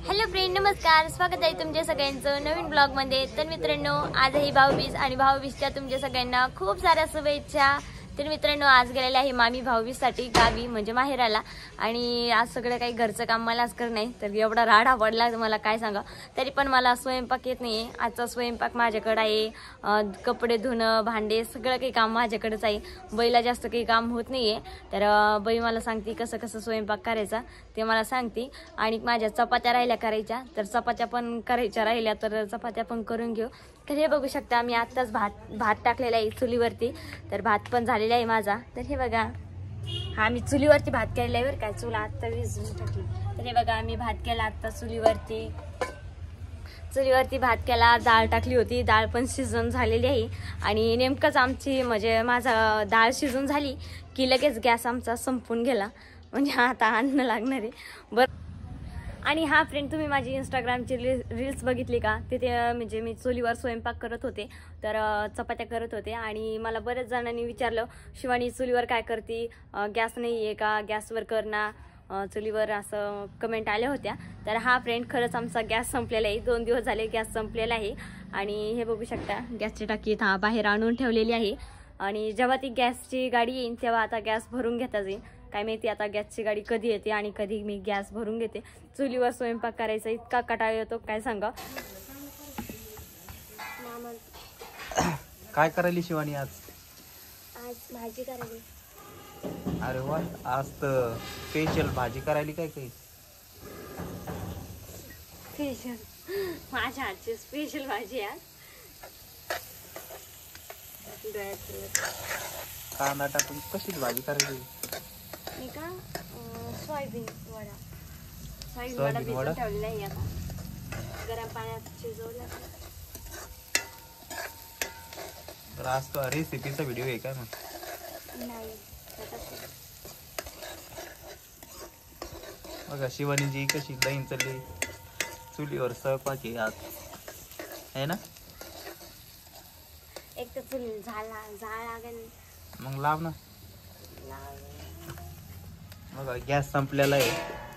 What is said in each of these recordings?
Hello friend, नमस्कार. स्वागत आहे तुमच्या सगळ्यांचं नवीन ब्लॉगमध्ये. तर मित्रांनो, आज आहे भाऊबीज आणि भाऊबीजच्या तुमच्या सगळ्यांना खूप साऱ्या शुभेच्छा. तर मित्रांनो, आज गेलेले आहे मामी भाऊबीजसाठी गावी, म्हणजे माहेराला. आणि आज सगळं काही घरचं काम मलाच करणं आहे. तर एवढा राडा पडला मला काय सांगा. तरी पण मला स्वयंपाक येत नाही आहे. आजचा स्वयंपाक माझ्याकडे आहे. कपडे धुणं, भांडे, सगळं काही काम माझ्याकडेच आहे. बाईला जास्त काही काम होत नाही आहे. तर बाई मला सांगते कसं कसं स्वयंपाक करायचा ते मला सांगते. आणि माझ्या चपात्या राहिल्या करायच्या, तर चपात्या पण करायच्या राहिल्या तर चपात्या पण करून घेऊ. तर हे बघू शकता, मी आत्ताच भात टाकलेला आहे चुलीवरती. तर भात पण झालेला आहे माझा. तर हे बघा, हा मी चुलीवरती भात केलेला आहे बरं काय. चूल आत्ता विझून टाकली. तर हे बघा, मी भात केला आत्ता चुलीवरती भात केला. डाळ टाकली होती, डाळ पण शिजून झालेली आहे. आणि नेमकंच आमची म्हणजे माझा डाळ शिजून झाली की लगेच गॅस आमचा संपून गेला. म्हणजे आता अन्न लागणार आहे बरं. आणि हा फ्रेंड, तुम्ही माझी इंस्टाग्रामची रील्स बघितली का? तिथे म्हणजे मी चुलीवर स्वयंपाक करत होते, तर चपात्या करत होते. आणि मला बऱ्याच जणांनी विचारलं, शिवानी चुलीवर काय करते, गॅस नाही आहे का, गॅसवर कर ना चुलीवर, असं कमेंट आल्या होत्या. तर हा फ्रेंड, खरंच आमचा गॅस संपलेला आहे. 2 दिवस झाले गॅस संपलेला आहे. आणि हे बघू शकता, गॅसची टाकी बाहेर आणून ठेवलेली आहे. आणि जेव्हा ती गॅसची गाडी येईल तेव्हा आता गॅस भरून घेता जाईल. काय माहिती आता गॅसची गाडी कधी येते आणि कधी मी गॅस भरून घेते. चुलीवर स्वयंपाक करायचा इतका कंटाळा येतो काय सांगा. काय करायली शिवानी आज? भाजी करायली. अरे वा, आज तर स्पेशल भाजी करायली. काय काही स्पेशल, माझ्या हातची स्पेशल भाजी आहे. कांदा टाकून कशीच भाजी करायली? मी का सोयाबीन वडा भिजवून ठेवलेला आहे. आता गरम पाण्यात शिजवलं. तर आज तो रेसिपीचा व्हिडिओ आहे काय मग? नाही, बघा शिवानीजी कशी लाईन चालली. चुलीवर स्वयंपाक आहे आज, आहे ना? एक तर चुल झाड लागेल, मग लाव ना. बघा गॅस संपलेला आहे.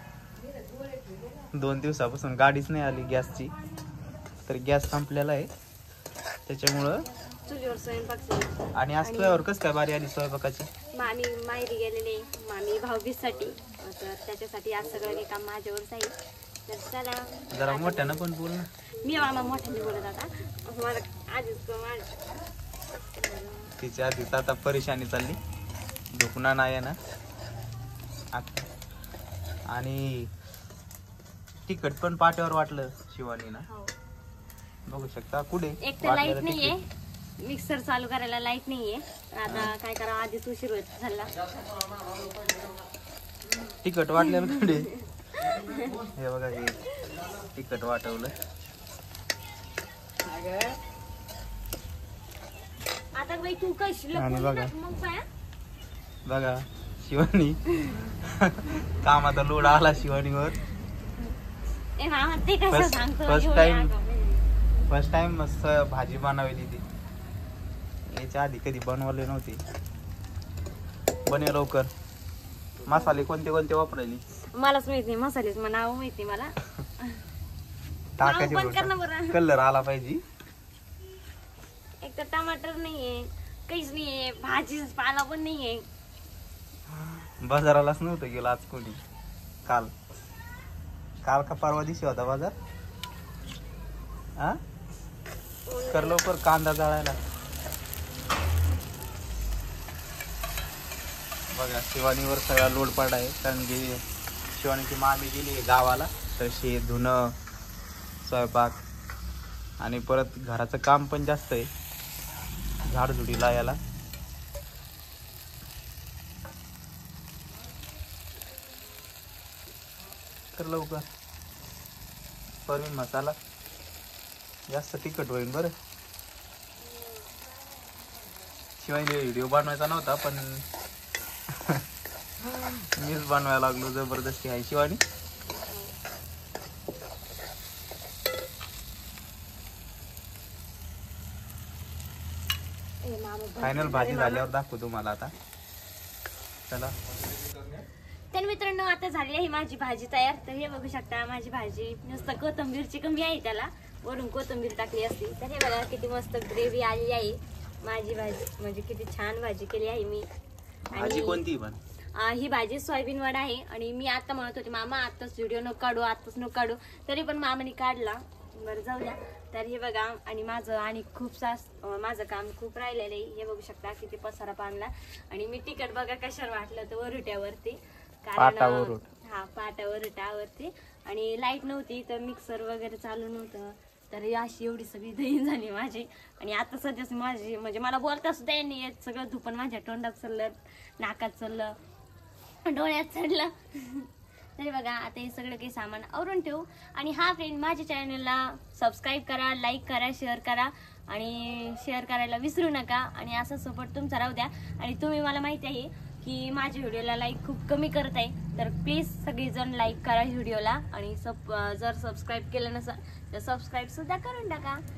2 दिवसापासून गाडीच नाही आली गॅसची. तर गॅस संपलेला आहे त्याच्यामुळं चुलीवर स्वयंपाक. आणि आज तुझ्यावर कसं काय बारी आली स्वयंपाकाची? मामी माहेरी गेलेले, मामी भाऊबीजसाठी. तर त्याच्यासाठी आज सगळं काही काम माझ्यावरच आहे. तर चला, जरा मोठ्यानं पण बोल ना. मी मामा मोठ्याने बोलत आता. मला आधीच तिच्या आधीच आता परेशानी चालली, झोपणार नाही ना. आणि तिखट पण पाट्यावर वाटलं शिवानी ना. बघू शकता कुठे एक तर लाईट नाहीये, मिक्सर चालू करायला लाईट नाहीये. आता काय करावं, आधीच उशीर होत झाला. तिखट वाटलेलं कुठे? हे बघा, हे तिखट वाटवलं. आता बाई तू कशी आणि बघा शिवानी कामाचा लोड आला शिवानीवर. फर्स्ट टाइम मस्त भाजी बनवली ती. याच्या आधी कधी बनवले नव्हती. बने लवकर. मसाले कोणते कोणते वापरायली मलाच माहित नाही. मसालेच नाव माहिती मला. टाकायचे, कलर आला पाहिजे. एक तर टमाटर नाहीये, काहीच नाहीये, भाजी पाला पण नाहीये. बाजारालाच नव्हतं गेलं आज कोणी. काल का परवा दिवशी होता बाजार. कर लवकर कांदा जाळायला. बघा शिवानीवर सगळा लोड पडला आहे, कारण की शिवानीची मामी गेली गावाला. तर शे धुणं, स्वयंपाक आणि परत घराचं काम पण जास्त आहे, झाडझुडीला याला. कर लवकर. परवीन मसाला जास्त तिखट होईल बरं. शिवाय व्हिडिओ बनवायचा नव्हता पण मीच बनवायला लागलो जबरदस्ती. आहे शिवानी. फायनल भाजी झाल्यावर दाखवू तुम्हाला आता. चला. तर मित्रांनो आता झाली आहे माझी भाजी तयार. तर हे बघू शकता माझी भाजी नुसतं कोथिंबीरची कमी आहे, त्याला वरून कोथिंबीर टाकली असती. तर हे बघा किती मस्त ग्रेव्ही आली आहे माझी भाजी, म्हणजे किती छान भाजी केली आहे मी. भाजी कोणती पण? ही भाजी सोयाबीन वडा आहे. आणि मी आता म्हणत होते मामा आताच व्हिडिओ नको काढू, आताच नको काढू, तरी पण मामाने काढला. बरं जाऊ द्या. तर हे बघा आणि माझं आणि माझं काम खूप राहिलेलं आहे. हे बघू शकता किती पसारा बांधला. आणि मी तिकट बघा कशावर वाटलं तर वरुट्यावरती, पाटावर. हा पाटावरती. आणि लाईट नव्हती तर मिक्सर वगैरे चालू नव्हतं, तर अशी एवढी सगळी दही झाली माझी. आणि आता सध्याच माझी म्हणजे मला बोलता सुद्धा नाही येत, सगळं धुपण माझ्या तोंडात चाललं, नाकात चाललं, डोळ्यात चढलं. तरी बघा आता हे सगळं काही सामान आवरून ठेवू. आणि हा फ्रेंड माझ्या चॅनलला सबस्क्राईब करा, लाईक करा, शेअर करा आणि शेअर करायला विसरू नका. आणि असा सपोर्ट तुमचा राहू द्या. आणि तुम्ही मला माहिती आहे की माझ्या व्हिडिओला लाईक खूप कमी करत आहे, तर प्लीज सगळेजण लाईक करा व्हिडिओला. आणि जर सबस्क्राईब केलं नसेल तर सबस्क्राईब सुद्धा करून टाका.